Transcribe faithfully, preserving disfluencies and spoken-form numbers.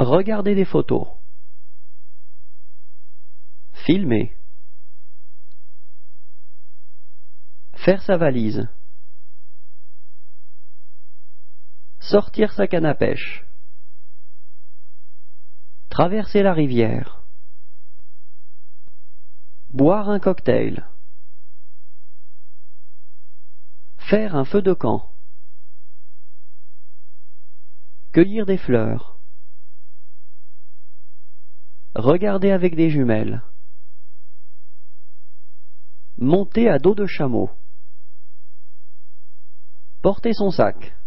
Regarder des photos. Filmer. Faire sa valise. Sortir sa canne à pêche. Traverser la rivière. Boire un cocktail. Faire un feu de camp. Cueillir des fleurs. Regarder avec des jumelles. Monter à dos de chameau. Porter son sac.